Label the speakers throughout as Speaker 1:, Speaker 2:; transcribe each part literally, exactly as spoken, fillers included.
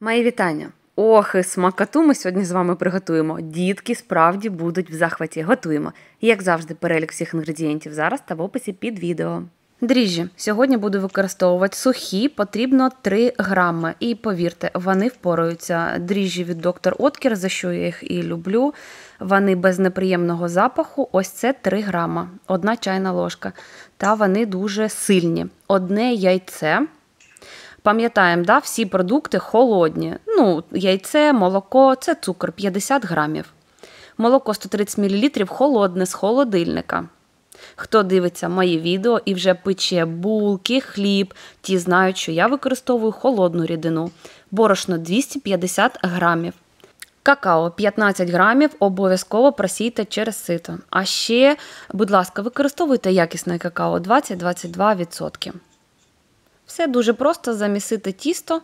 Speaker 1: Мої вітання! Ох, і смакоту ми сьогодні з вами приготуємо. Дітки справді будуть в захваті. Готуємо. Як завжди, перелік всіх інгредієнтів зараз та в описі під відео. Дріжджі. Сьогодні буду використовувати сухі, потрібно три грами. І повірте, вони впораються. Дріжджі від доктор Откер, за що я їх і люблю. Вони без неприємного запаху. Ось це три грама. Одна чайна ложка. Та вони дуже сильні. Одне яйце. Пам'ятаємо, да, всі продукти холодні. Ну, яйце, молоко, це цукор п'ятдесят грамів. Молоко сто тридцять мілілітрів холодне з холодильника. Хто дивиться мої відео і вже пече булки, хліб, ті знають, що я використовую холодну рідину. Борошно двісті п'ятдесят грамів. Какао п'ятнадцять грамів, обов'язково просійте через сито. А ще, будь ласка, використовуйте якісне какао двадцять - двадцять два відсотки. Все дуже просто: замісити тісто.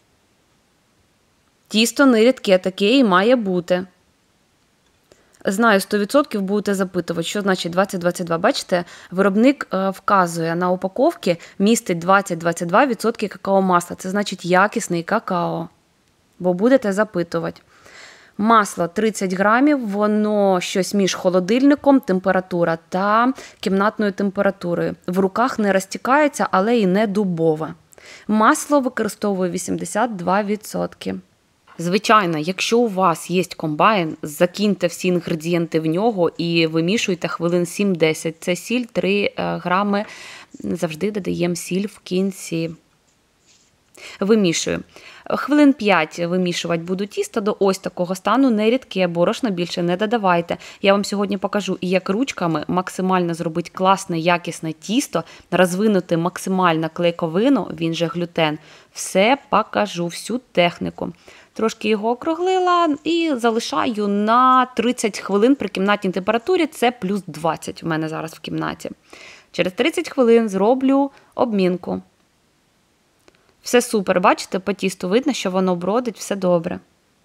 Speaker 1: Тісто не рідке, таке і має бути. Знаю, сто відсотків будете запитувати, що значить двадцять - двадцять два. Бачите, виробник вказує на упаковці, містить двадцять - двадцять два відсотки какао-масла. Це значить якісний какао. Бо будете запитувати. Масло тридцять грамів, воно щось між холодильником, температура та кімнатною температурою. В руках не розтікається, але і не дубове. Масло використовую вісімдесят два відсотки. Звичайно, якщо у вас є комбайн, закиньте всі інгредієнти в нього і вимішуйте хвилин сім - десять. Це сіль, три грами, завжди додаємо сіль в кінці. Вимішую. Хвилин п'ять вимішувати буду тісто до ось такого стану, не рідке, борошна більше не додавайте. Я вам сьогодні покажу, як ручками максимально зробити класне, якісне тісто, розвинути максимально клейковину, він же глютен. Все покажу, всю техніку. Трошки його округлила і залишаю на тридцять хвилин при кімнатній температурі, це плюс двадцять у мене зараз в кімнаті. Через тридцять хвилин зроблю обмінку. Все супер, бачите, по тісту видно, що воно бродить, все добре.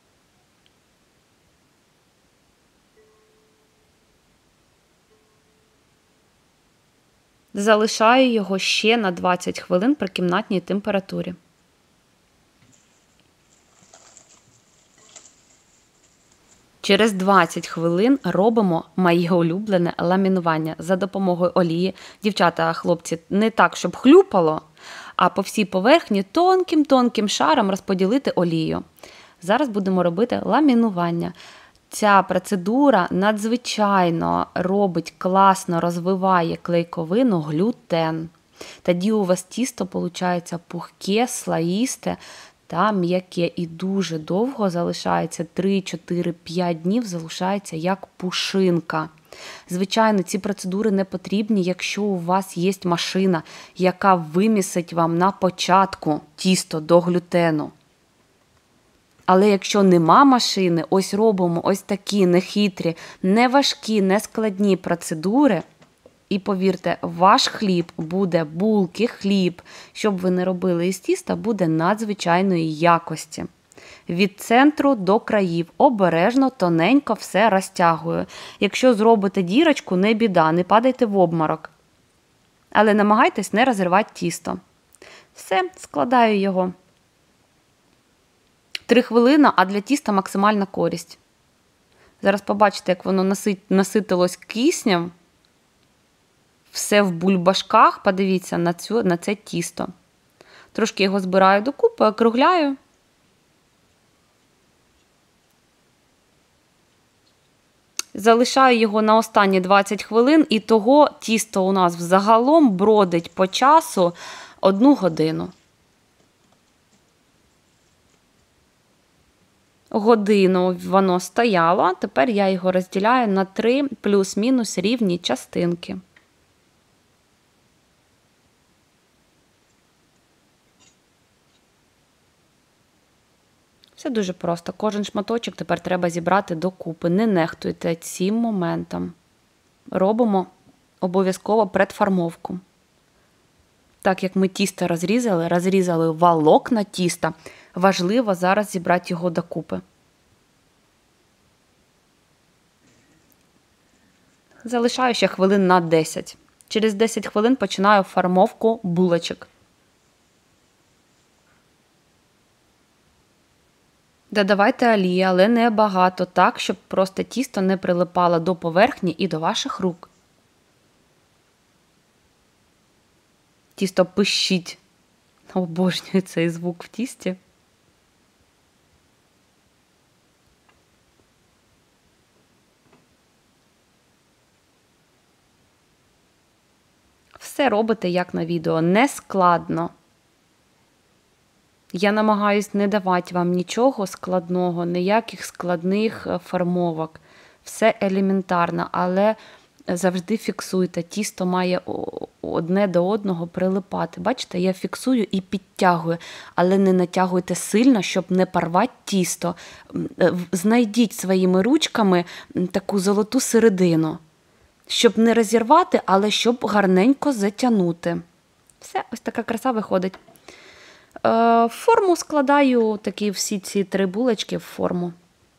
Speaker 1: Залишаю його ще на двадцять хвилин при кімнатній температурі. Через двадцять хвилин робимо моє улюблене ламінування за допомогою олії. Дівчата, хлопці, не так, щоб хлюпало, а по всій поверхні тонким-тонким шаром розподілити олію. Зараз будемо робити ламінування. Ця процедура надзвичайно робить, класно розвиває клейковину, глютен. Тоді у вас тісто виходить пухке, слоїсте та м'яке і дуже довго залишається, три - чотири - п'ять днів залишається як пушинка. Звичайно, ці процедури не потрібні, якщо у вас є машина, яка вимісить вам на початку тісто до глютену. Але якщо нема машини, ось робимо ось такі нехитрі, не важкі, не складні процедури. І повірте, ваш хліб буде булки, хліб, щоб ви не робили із тіста, буде надзвичайної якості. Від центру до країв обережно, тоненько все розтягую. Якщо зробите дірочку, не біда, не падайте в обморок. Але намагайтесь не розривати тісто. Все, складаю його. Три хвилини, а для тіста максимальна користь. Зараз побачите, як воно наситилось киснем. Все в бульбашках, подивіться на, цю, на це тісто. Трошки його збираю докупи, округляю. Залишаю його на останні двадцять хвилин, і того тісто у нас взагалом бродить по часу одну годину. Годину воно стояло, тепер я його розділяю на три плюс-мінус рівні частинки. Все дуже просто. Кожен шматочок тепер треба зібрати докупи. Не нехтуйте цим моментом. Робимо обов'язково предформовку. Так як ми тісто розрізали, розрізали волокна тіста, важливо зараз зібрати його докупи. Залишаю ще хвилин на десять. Через десять хвилин починаю формовку булочок. Додавайте олії, але не багато, так, щоб просто тісто не прилипало до поверхні і до ваших рук. Тісто пищить. Обожнюю цей звук в тісті. Все робите, як на відео, не складно. Я намагаюсь не давати вам нічого складного, ніяких складних формовок. Все елементарно, але завжди фіксуйте. Тісто має одне до одного прилипати. Бачите, я фіксую і підтягую, але не натягуйте сильно, щоб не порвати тісто. Знайдіть своїми ручками таку золоту середину, щоб не розірвати, але щоб гарненько затягнути. Все, ось така краса виходить. В форму складаю такі всі ці три булочки в форму.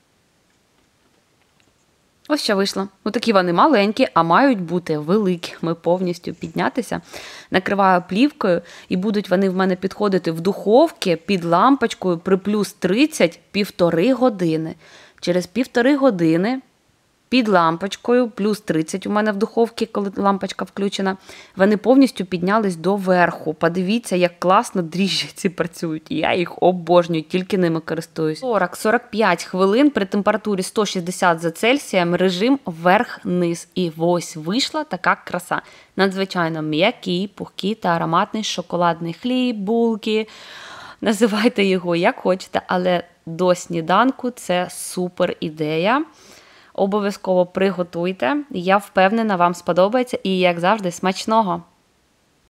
Speaker 1: Ось що вийшло. Ну, такі вони маленькі, а мають бути великими, повністю піднятися. Накриваю плівкою, і будуть вони в мене підходити в духовці під лампочкою при плюс тридцять півтори години. Через півтори години під лампочкою, плюс тридцять у мене в духовці, коли лампочка включена, вони повністю піднялись до верху. Подивіться, як класно дріжджі ці працюють. Я їх обожнюю, тільки ними користуюсь. сорок - сорок п'ять хвилин при температурі сто шістдесят за Цельсієм, режим вверх-низ. І ось вийшла така краса. Надзвичайно м'який, пухкий та ароматний шоколадний хліб, булки. Називайте його як хочете, але до сніданку це супер ідея. Обов'язково приготуйте. Я впевнена, вам сподобається і, як завжди, смачного!